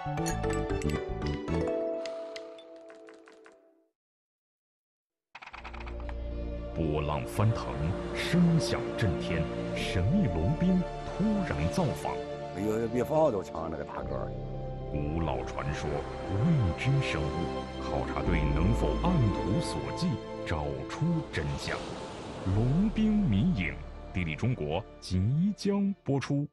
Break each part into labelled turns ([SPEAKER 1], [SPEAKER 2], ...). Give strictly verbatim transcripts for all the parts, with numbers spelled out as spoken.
[SPEAKER 1] 波浪翻腾，声响震天，神秘龙兵突然造访。
[SPEAKER 2] 哎呦，比房子都强那个大个儿。
[SPEAKER 1] 古老传说，未知生物，考察队能否按图索骥，找出真相？龙兵迷影，地理中国即将播出。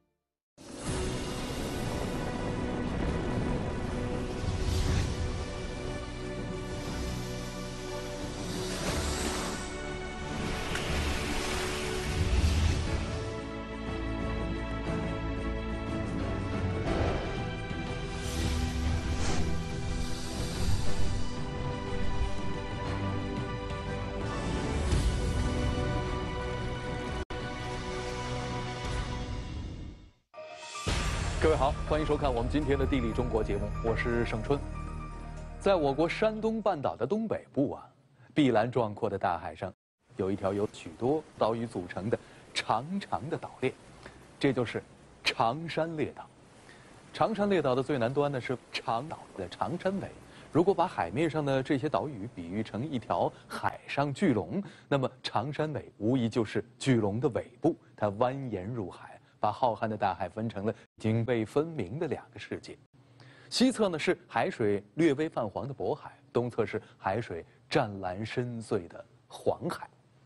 [SPEAKER 3] 各位好，欢迎收看我们今天的《地理中国》节目，我是盛春。在我国山东半岛的东北部啊，碧蓝壮阔的大海上，有一条由许多岛屿组成的长长的岛链，这就是长山列岛。长山列岛的最南端呢是长岛的长山尾。如果把海面上的这些岛屿比喻成一条海上巨龙，那么长山尾无疑就是巨龙的尾部，它蜿蜒入海，把浩瀚的大海分成了泾渭分明的两个世界。西侧呢是海水略微泛黄的渤海，东侧是海水湛蓝深邃的黄海。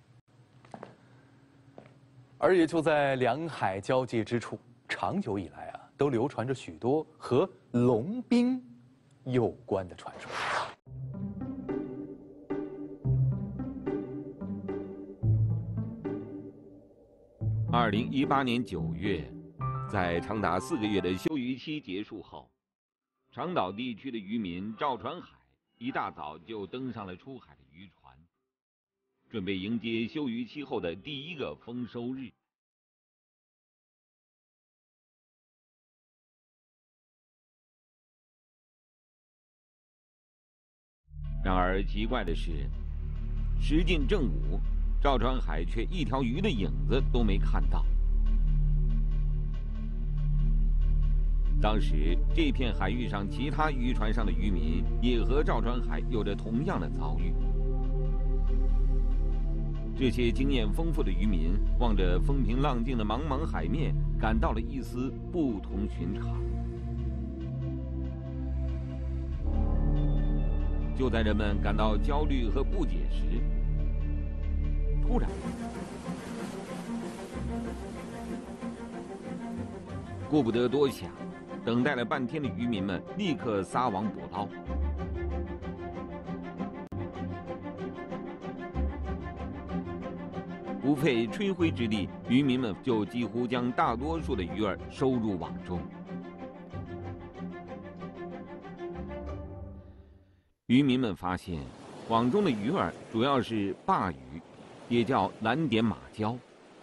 [SPEAKER 3] 而也就在两海交界之处，长久以来啊，都流传着许多和龙兵有关的传说。
[SPEAKER 4] 二零一八年九月，在长达四个月的休渔期结束后，长岛地区的渔民赵传海一大早就登上了出海的渔船，准备迎接休渔期后的第一个丰收日。然而奇怪的是，时近正午，赵传海却一条鱼的影子都没看到。当时这片海域上其他渔船上的渔民也和赵传海有着同样的遭遇。这些经验丰富的渔民望着风平浪静的茫茫海面，感到了一丝不同寻常。就在人们感到焦虑和不解时，突然，顾不得多想，等待了半天的渔民们立刻撒网捕捞。不费吹灰之力，渔民们就几乎将大多数的鱼儿收入网中。渔民们发现，网中的鱼儿主要是鲅鱼，也叫蓝点马鲛。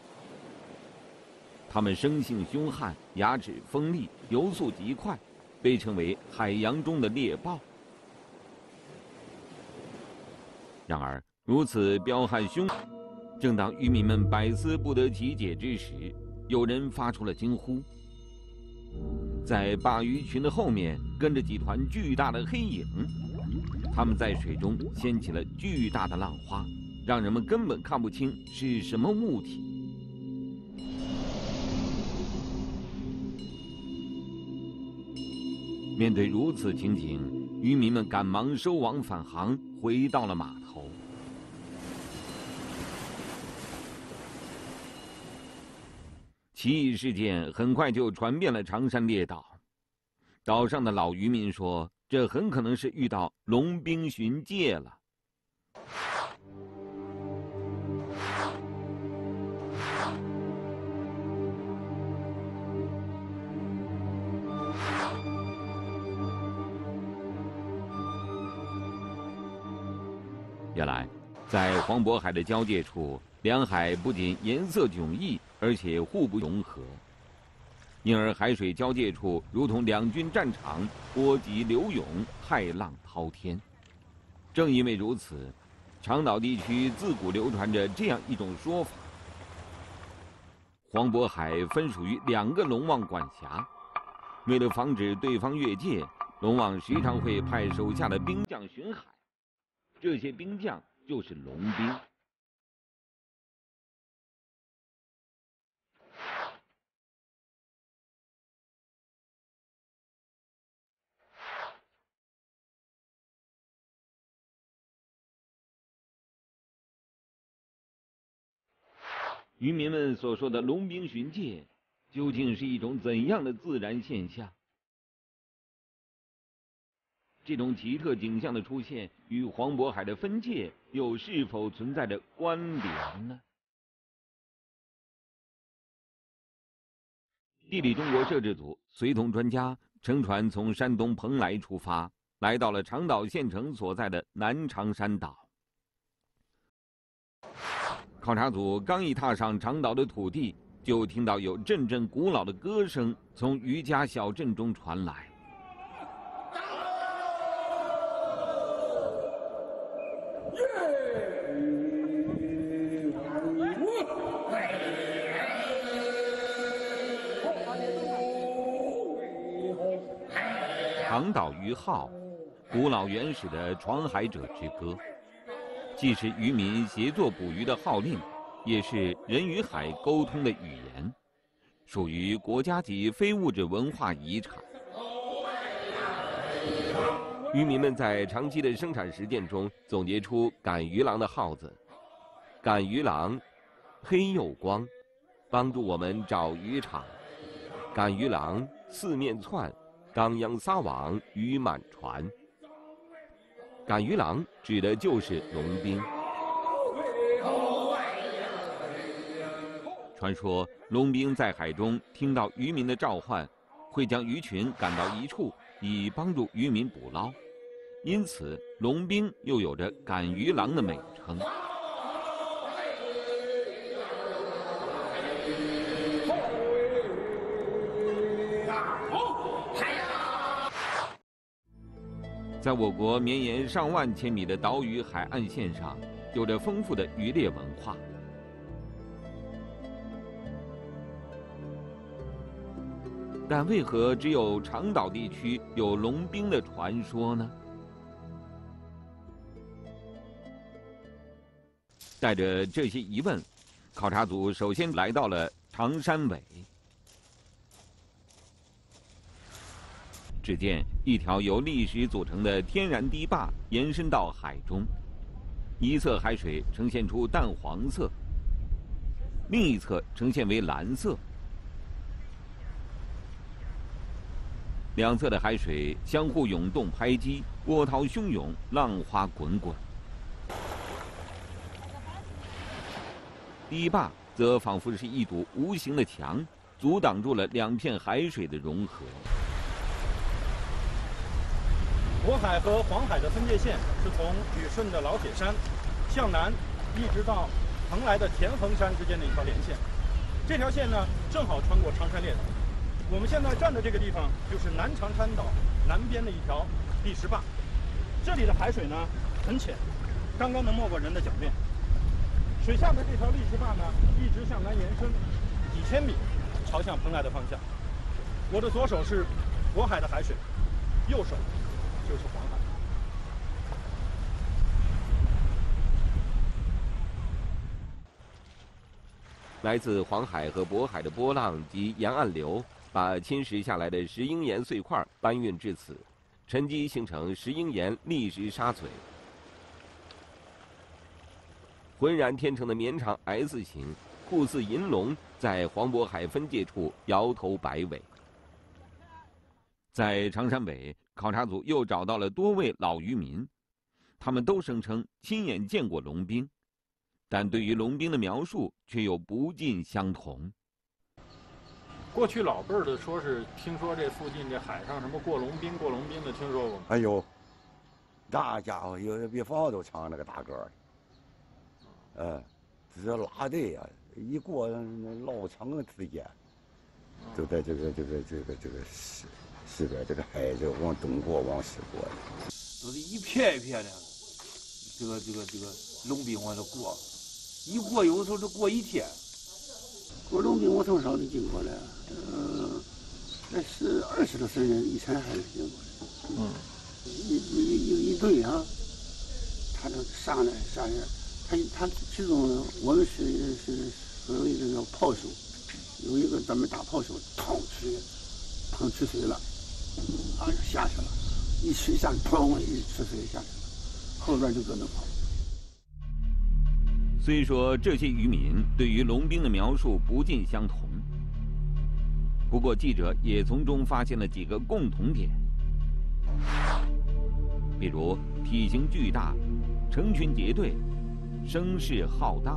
[SPEAKER 4] 它们生性凶悍，牙齿锋利，游速极快，被称为海洋中的猎豹。然而，如此彪悍凶，正当渔民们百思不得其解之时，有人发出了惊呼。在鲅鱼群的后面，跟着几团巨大的黑影。它们在水中掀起了巨大的浪花，让人们根本看不清是什么物体。面对如此情景，渔民们赶忙收网返航，回到了码头。奇异事件很快就传遍了长山列岛。岛上的老渔民说，这很可能是遇到龙兵巡界了。原来，在黄渤海的交界处，两海不仅颜色迥异，而且互不融合，因而海水交界处如同两军战场，波急流涌，骇浪滔天。正因为如此，长岛地区自古流传着这样一种说法：黄渤海分属于两个龙王管辖，为了防止对方越界， 龙王时常会派手下的兵将巡海，这些兵将就是龙兵。渔民们所说的龙兵巡界，究竟是一种怎样的自然现象？这种奇特景象的出现与黄渤海的分界又是否存在着关联呢？地理中国摄制组随同专家乘船从山东蓬莱出发，来到了长岛县城所在的南长山岛。考察组刚一踏上长岛的土地，就听到有阵阵古老的歌声从渔家小镇中传来。长岛渔号，古老原始的闯海者之歌。既是渔民协作捕鱼的号令，也是人与海沟通的语言，属于国家级非物质文化遗产。渔民们在长期的生产实践中总结出赶鱼郎的号子：赶鱼郎，黑又光，帮助我们找渔场；赶鱼郎四面窜，当央撒网鱼满船。赶鱼郎指的就是龙兵。传说龙兵在海中听到渔民的召唤，会将鱼群赶到一处，以帮助渔民捕捞，因此龙兵又有着赶鱼郎的美称。在我国绵延上万千米的岛屿海岸线上，有着丰富的渔猎文化。但为何只有长岛地区有龙兵的传说呢？带着这些疑问，考察组首先来到了长山尾。只见一条由砾石组成的天然堤坝延伸到海中，一侧海水呈现出淡黄色，另一侧呈现为蓝色。两侧的海水相互涌动拍击，波涛汹涌，浪花滚滚。堤坝则仿佛是一堵无形的墙，阻挡住了两片海水的融合。
[SPEAKER 5] 渤海和黄海的分界线是从旅顺的老铁山向南，一直到蓬莱的田横山之间的一条连线。这条线呢，正好穿过长山列岛。我们现在站的这个地方，就是南长山岛南边的一条砾石坝。这里的海水呢很浅，刚刚能没过人的脚面。水下的这条砾石坝呢，一直向南延伸几千米，朝向蓬莱的方向。我的左手是渤海的海水，右手就是黄海。
[SPEAKER 4] 来自黄海和渤海的波浪及沿岸流，把侵蚀下来的石英岩碎块搬运至此，沉积形成石英岩砾石沙嘴。浑然天成的绵长 S 形，酷似银龙，在黄渤海分界处摇头摆尾。在长山尾，考察组又找到了多位老渔民，他们都声称亲眼见过龙兵，但对于龙兵的描述却又不尽相同。
[SPEAKER 5] 过去老辈儿的说是听说这附近这海上什么过龙兵、过龙兵的，听说过吗？
[SPEAKER 2] 哎呦，那家伙有的比房子都长那个大个儿，呃，这拉队啊，一过老长之间，就在这个这个这个这个西西边这个海就往东过，往西过，
[SPEAKER 6] 都是一片一片的，这个这个这个龙兵往这过，一过有的时候都过一天。
[SPEAKER 7] 过龙兵我从小就经过了，呃，那是二十多岁人以前还是经过的。 嗯，一一一一队啊，他就上来上来，他他其中我们是是属于这个炮手，有一个专门打炮手，砰去砰去水了，啊下去了，一水下砰一吃水下去了，后边就搁那跑。
[SPEAKER 4] 虽说这些渔民对于龙兵的描述不尽相同，不过记者也从中发现了几个共同点，比如体型巨大、成群结队、声势浩荡。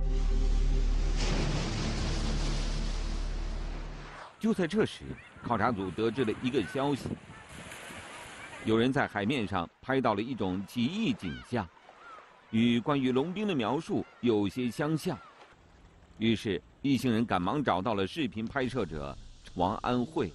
[SPEAKER 4] 就在这时，考察组得知了一个消息：有人在海面上拍到了一种奇异景象，与关于龙兵的描述有些相像。于是，一行人赶忙找到了视频拍摄者王安慧。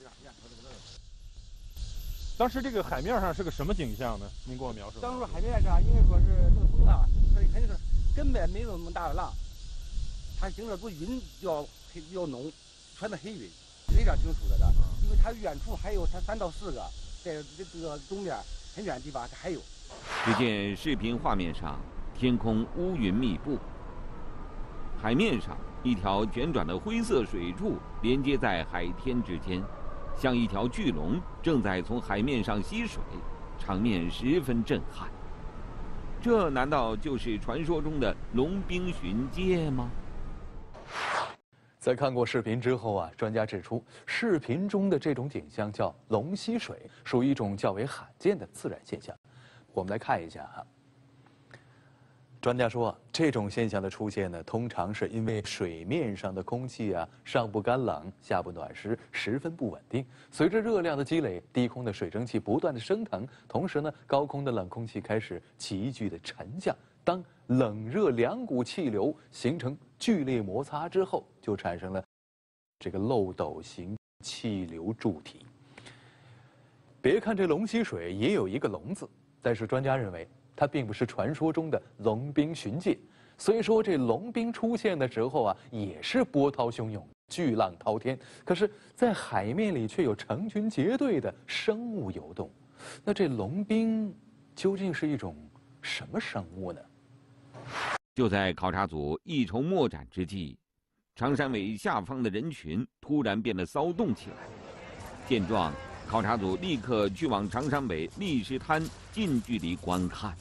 [SPEAKER 5] 当时这个海面上是个什么景象呢？您给我描述。
[SPEAKER 8] 当时海面上应该说是这个风浪，所以肯定是根本没有那么大的浪，它形成股云比较黑比较浓，全是黑云，非常清楚的了。因为它远处还有它三到四个，在这这个东边很远的地方它还有。
[SPEAKER 4] 只见视频画面上，天空乌云密布，海面上一条旋转的灰色水柱连接在海天之间，像一条巨龙正在从海面上吸水，场面十分震撼。这难道就是传说中的龙兵巡界吗？
[SPEAKER 3] 在看过视频之后啊，专家指出，视频中的这种景象叫龙吸水，属于一种较为罕见的自然现象。我们来看一下哈。专家说，这种现象的出现呢，通常是因为水面上的空气啊，上不干冷，下不暖湿，十分不稳定。随着热量的积累，低空的水蒸气不断的升腾，同时呢，高空的冷空气开始急剧的沉降。当冷热两股气流形成剧烈摩擦之后，就产生了这个漏斗型气流柱体。别看这龙吸水也有一个龙字，但是专家认为，它并不是传说中的龙兵巡界。虽说这龙兵出现的时候啊，也是波涛汹涌、巨浪滔天，可是，在海面里却有成群结队的生物游动。那这龙兵究竟是一种什么生物呢？
[SPEAKER 4] 就在考察组一筹莫展之际，长山尾下方的人群突然变得骚动起来。见状，考察组立刻去往长山尾砾石滩近距离观看。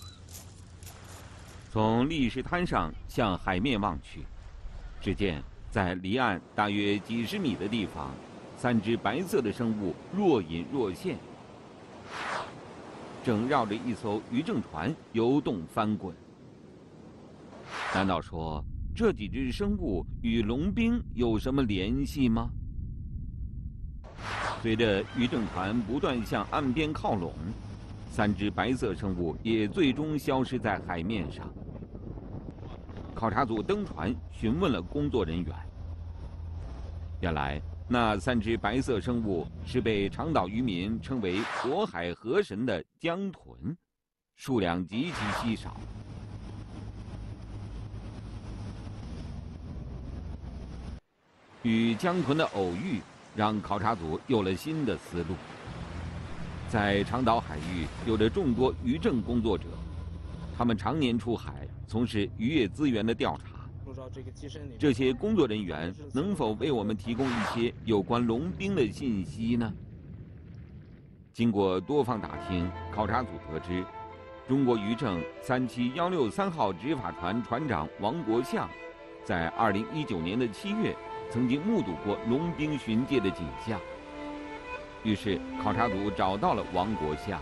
[SPEAKER 4] 从砾石滩上向海面望去，只见在离岸大约几十米的地方，三只白色的生物若隐若现，正绕着一艘渔政船游动翻滚。难道说这几只生物与龙兵有什么联系吗？随着渔政船不断向岸边靠拢，三只白色生物也最终消失在海面上。考察组登船询问了工作人员，原来那三只白色生物是被长岛渔民称为渤海河神的江豚，数量极其稀少。与江豚的偶遇让考察组有了新的思路。在长岛海域有着众多渔政工作者，他们常年出海从事渔业资源的调查。这些工作人员能否为我们提供一些有关龙兵的信息呢？经过多方打听，考察组得知，中国渔政三七幺六三号执法船船长王国相，在二零一九年的七月。曾经目睹过龙兵巡界的景象，于是考察组找到了王国相。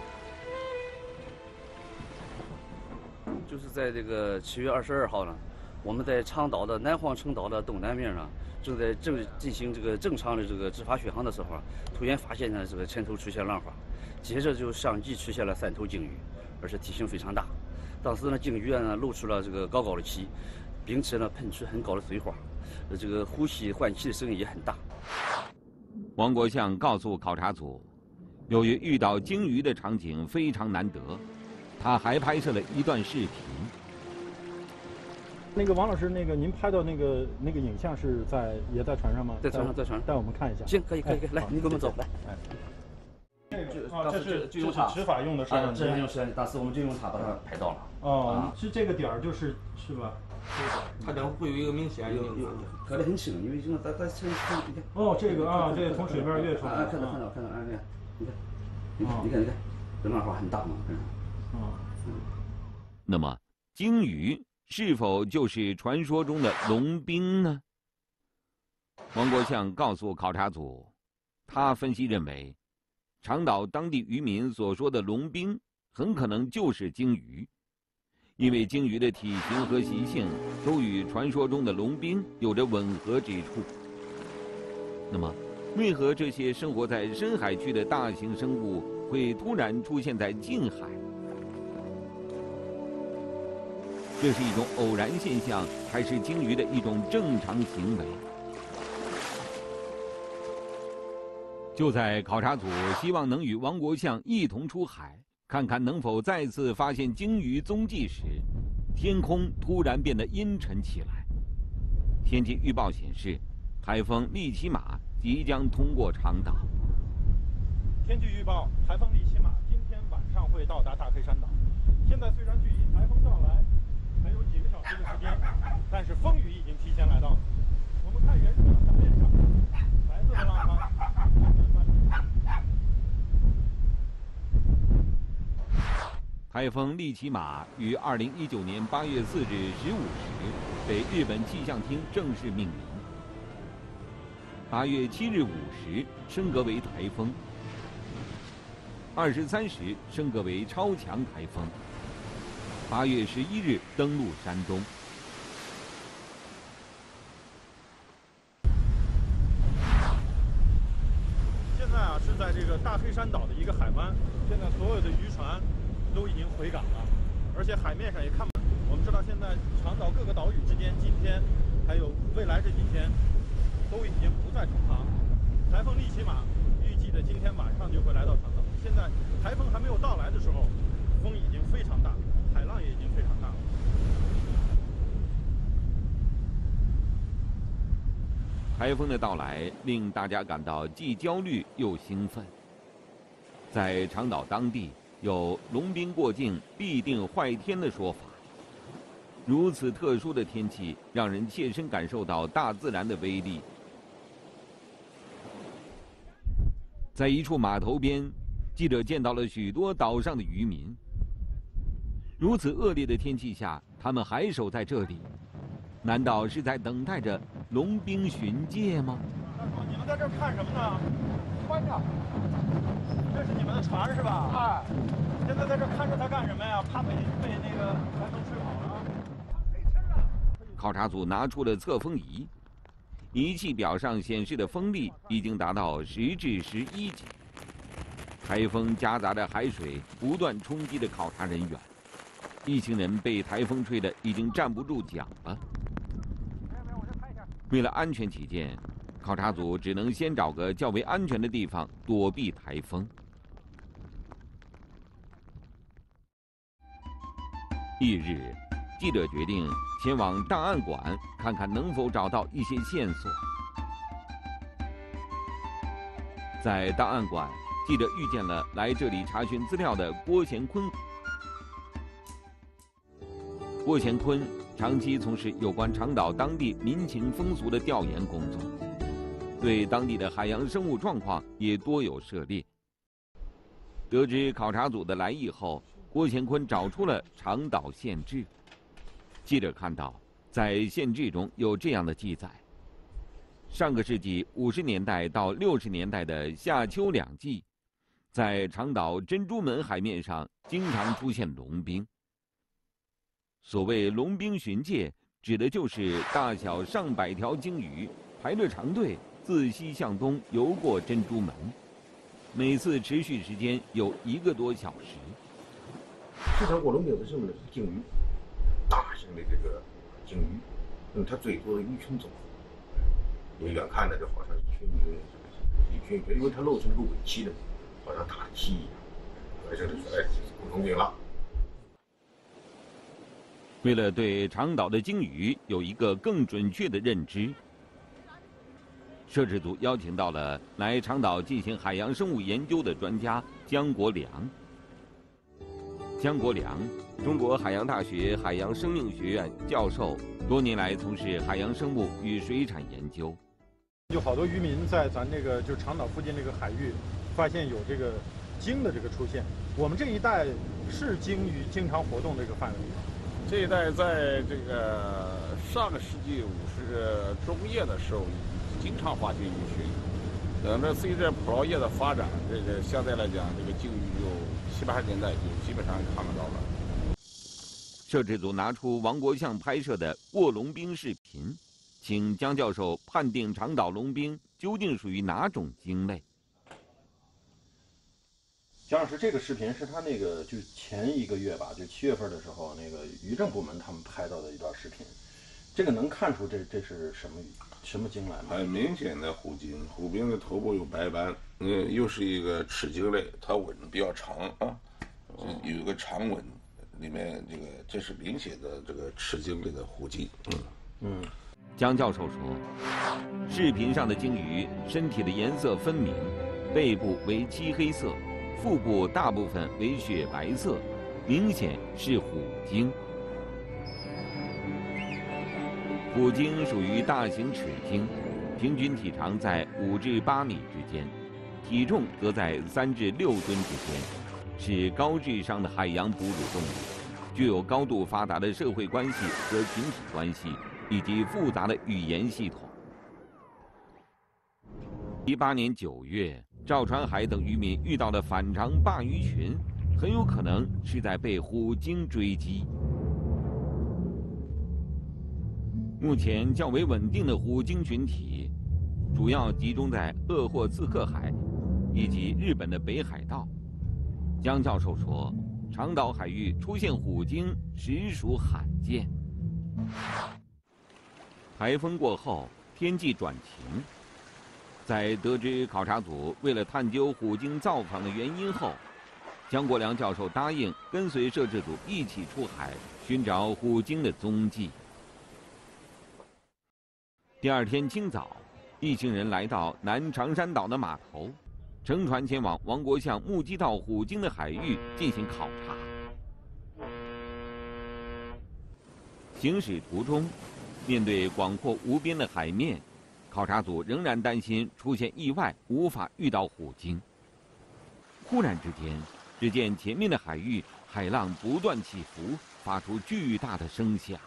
[SPEAKER 9] 就是在这个七月二十二号呢，我们在长岛的南黄城岛的东南面上，正在正进行这个正常的这个执法巡航的时候，突然发现呢这个前头出现浪花，接着就相继出现了三头鲸鱼，而且体型非常大。当时呢鲸鱼呢露出了这个高高的鳍，并且呢喷出很高的水花。这个呼吸换气的声音也很大。
[SPEAKER 4] 王国相告诉考察组，由于遇到鲸鱼的场景非常难得，他还拍摄了一段视频。
[SPEAKER 5] 那个王老师，那个您拍到那个那个影像是在也在船上吗？
[SPEAKER 9] 在船上，在船上，
[SPEAKER 5] 带我们看一下。
[SPEAKER 9] 行，可以，可以，可以，来，你跟我们走，来。 就
[SPEAKER 5] 啊，这是这是执法用的摄像机。
[SPEAKER 9] 执法用摄像机，当时我们就用它把它拍到了。
[SPEAKER 5] 哦，是这个点儿，就是是吧？
[SPEAKER 10] 它这会有一个明显
[SPEAKER 9] 有有隔得很清，因为这个在在车看你看。
[SPEAKER 5] 哦，这个啊，这从水面跃出来。
[SPEAKER 9] 啊，看到看到看到，哎，你看，你看，你看你看，这浪花很大嘛，看。
[SPEAKER 5] 哦。
[SPEAKER 4] 那么，鲸鱼是否就是传说中的龙兵呢？王国相告诉考察组，他分析认为，长岛当地渔民所说的龙兵很可能就是鲸鱼。因为鲸鱼的体型和习性都与传说中的龙兵有着吻合之处。那么，为何这些生活在深海区的大型生物会突然出现在近海？这是一种偶然现象，还是鲸鱼的一种正常行为？就在考察组希望能与王国相一同出海，看看能否再次发现鲸鱼踪迹时，天空突然变得阴沉起来。天气预报显示，台风利奇马即将通过长岛。
[SPEAKER 5] 天气预报：台风利奇马今天晚上会到达大黑山岛。现在虽然距离台风到来还有几个小时的时间，但是风雨已经提前来到。我们看远处的海面上，白色的浪花。
[SPEAKER 4] 台风利奇马于二零一九年八月四日十五时被日本气象厅正式命名。八月七日五时升格为台风，二十三时升格为超强台风。八月十一日登陆山东。
[SPEAKER 5] 现在啊是在这个大黑山岛的一个海湾，现在所有的渔船都已经回港了，而且海面上也看不。我们知道现在长岛各个岛屿之间，今天还有未来这几天，都已经不再冲航。台风利奇马预计的今天晚上就会来到长岛。现在台风还没有到来的时候，风已经非常大，海浪也已经非常大了。
[SPEAKER 4] 台风的到来令大家感到既焦虑又兴奋。在长岛当地，有龙兵过境必定坏天的说法。如此特殊的天气，让人切身感受到大自然的威力。在一处码头边，记者见到了许多岛上的渔民。如此恶劣的天气下，他们还守在这里，难道是在等待着龙兵巡界吗？
[SPEAKER 5] 你们在这儿看什么呢？看着。这是你们的船是吧？哎。现在在这看着它干什么呀？怕被被那个台风吹跑了。
[SPEAKER 4] 考察组拿出了测风仪，仪器表上显示的风力已经达到十至十一级。台风夹杂着海水不断冲击着考察人员，一行人被台风吹得已经站不住脚了。为了安全起见，考察组只能先找个较为安全的地方躲避台风。翌日，记者决定前往档案馆看看能否找到一些线索。在档案馆，记者遇见了来这里查询资料的郭贤坤。郭贤坤长期从事有关长岛当地民情风俗的调研工作，对当地的海洋生物状况也多有涉猎。得知考察组的来意后，郭贤坤找出了长岛县志。记者看到，在县志中有这样的记载：上个世纪五十年代到六十年代的夏秋两季，在长岛珍珠门海面上经常出现龙兵。所谓龙兵巡界，指的就是大小上百条鲸鱼排着长队自西向东游过珍珠门，每次持续时间有一个多小时。
[SPEAKER 11] 这条过龙兵是什么呢？是鲸鱼，大型的这个鲸鱼，用它最多的鱼群总和。你远看呢，就好像一群鱼，一群鱼，因为它露出那个尾鳍的，好像大鳍一样。反正就是哎，过龙兵了。
[SPEAKER 4] 为了对长岛的鲸鱼有一个更准确的认知， 摄制组邀请到了来长岛进行海洋生物研究的专家姜国良。姜国良，中国海洋大学海洋生命学院教授，多年来从事海洋生物与水产研究。
[SPEAKER 5] 有好多渔民在咱这个就长岛附近这个海域，发现有这个鲸的这个出现。我们这一带是鲸鱼经常活动这个范围。
[SPEAKER 12] 这一带在这个上个世纪五十中叶的时候，经常发现鱼群。等着随着捕捞业的发展，这个现在来讲，这个鲸鱼就七八十年代就基本上看不到了。
[SPEAKER 4] 摄制组拿出王国相拍摄的过龙冰视频，请姜教授判定长岛龙冰究竟属于哪种鲸类。
[SPEAKER 13] 姜老师，这个视频是他那个就前一个月吧，就七月份的时候，那个渔政部门他们拍到的一段视频。这个能看出这这是什么鱼什么鲸来吗？
[SPEAKER 11] 很明显的虎鲸，虎鲸的头部有白斑，嗯，又是一个齿鲸类，它吻比较长啊，有一个长吻，里面这个这是明显的这个齿鲸类的虎鲸。嗯
[SPEAKER 4] 嗯，姜教授说，视频上的鲸鱼身体的颜色分明，背部为漆黑色，腹部大部分为雪白色，明显是虎鲸。虎鲸属于大型齿鲸，平均体长在五至八米之间，体重则在三至六吨之间，是高智商的海洋哺乳动物，具有高度发达的社会关系和群体关系，以及复杂的语言系统。一八年九月，赵传海等渔民遇到的反常鲅鱼群，很有可能是在被虎鲸追击。目前较为稳定的虎鲸群体，主要集中在鄂霍次克海以及日本的北海道。姜教授说，长岛海域出现虎鲸实属罕见。台风过后，天气转晴。在得知考察组为了探究虎鲸造访的原因后，姜国良教授答应跟随摄制组一起出海寻找虎鲸的踪迹。第二天清早，一行人来到南长山岛的码头，乘船前往王国相目击到虎鲸的海域进行考察。行驶途中，面对广阔无边的海面，考察组仍然担心出现意外，无法遇到虎鲸。忽然之间，只见前面的海域海浪不断起伏，发出巨大的声响。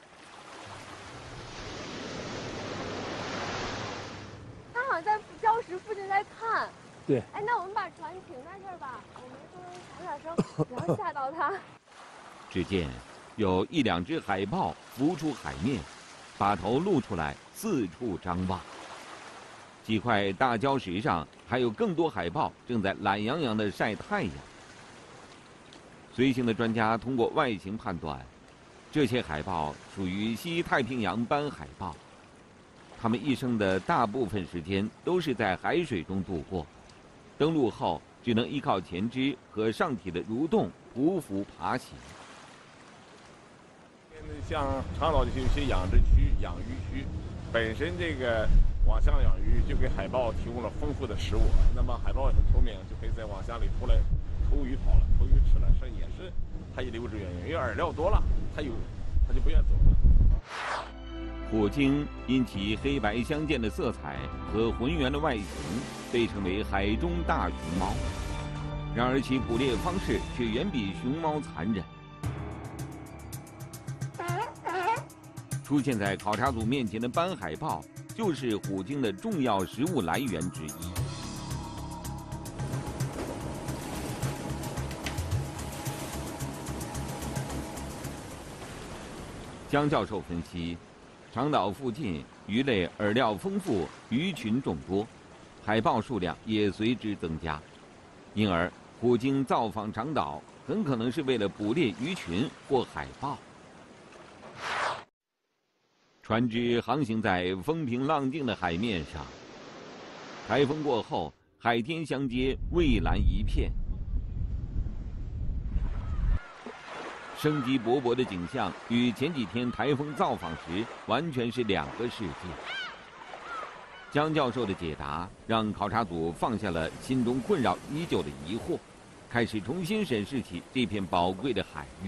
[SPEAKER 14] 在礁石附近在看，
[SPEAKER 3] 对。
[SPEAKER 14] 哎，那我们把船停在这儿吧，我们说小点声，不要吓到它。
[SPEAKER 4] 只见有一两只海豹浮出海面，把头露出来，四处张望。几块大礁石上还有更多海豹正在懒洋洋地晒太阳。随行的专家通过外形判断，这些海豹属于西太平洋斑海豹。它们一生的大部分时间都是在海水中度过，登陆后只能依靠前肢和上体的蠕动匍匐爬行。
[SPEAKER 12] 像长岛就有些养殖区、养鱼区，本身这个网箱养鱼就给海豹提供了丰富的食物，那么海豹很聪明，就可以在网箱里出来偷鱼跑了，偷鱼吃了，这也是它一留之原因。因为饵料多了，它有它就不愿走了。
[SPEAKER 4] 虎鲸因其黑白相间的色彩和浑圆的外形，被称为海中大熊猫。然而其捕猎方式却远比熊猫残忍。出现在考察组面前的斑海豹，就是虎鲸的重要食物来源之一。姜教授分析，长岛附近鱼类饵料丰富，鱼群众多，海豹数量也随之增加，因而虎鲸造访长岛很可能是为了捕猎鱼群或海豹。船只航行在风平浪静的海面上，台风过后，海天相接，蔚蓝一片。生机勃勃的景象与前几天台风造访时完全是两个世界。 江教授的解答让考察组放下了心中困扰已久的疑惑，开始重新审视起这片宝贵的海域。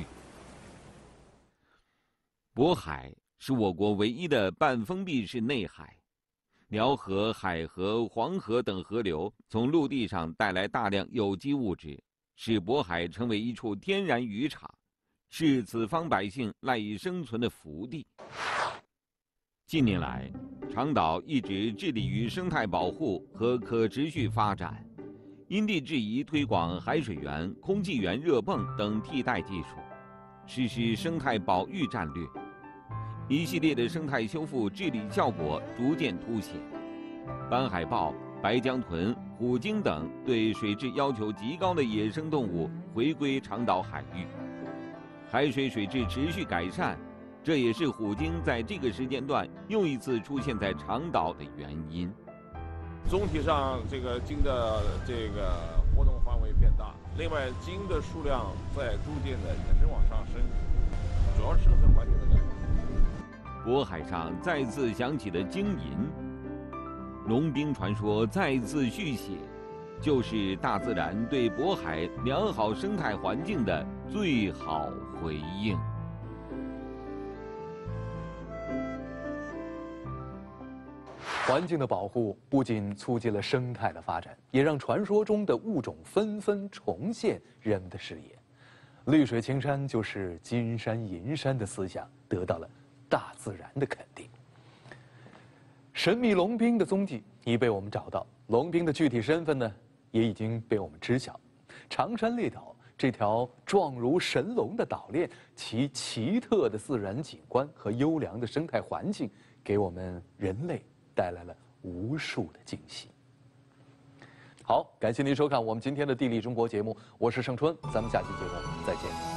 [SPEAKER 4] 渤海是我国唯一的半封闭式内海，辽河、海河、黄河等河流从陆地上带来大量有机物质，使渤海成为一处天然渔场，是此方百姓赖以生存的福地。近年来，长岛一直致力于生态保护和可持续发展，因地制宜推广海水源、空气源热泵等替代技术，实施生态保育战略，一系列的生态修复治理效果逐渐凸显。斑海豹、白江豚、虎鲸等对水质要求极高的野生动物回归长岛海域，海水水质持续改善。这也是虎鲸在这个时间段又一次出现在长岛的原因。
[SPEAKER 12] 总体上，这个鲸的这个活动范围变大，另外鲸的数量在逐渐的也是往上升，主要是生存环境的改善。
[SPEAKER 4] 渤海上再次响起了鲸吟，龙兵传说再次续写，就是大自然对渤海良好生态环境的最好回应。
[SPEAKER 3] 环境的保护不仅促进了生态的发展，也让传说中的物种纷纷重现人们的视野。绿水青山就是金山银山的思想得到了大自然的肯定。神秘龙兵的踪迹已被我们找到，龙兵的具体身份呢，也已经被我们知晓。长山列岛这条状如神龙的岛链，其奇特的自然景观和优良的生态环境，给我们人类带来了无数的惊喜。好，感谢您收看我们今天的《地理中国》节目，我是盛春，咱们下期节目再见。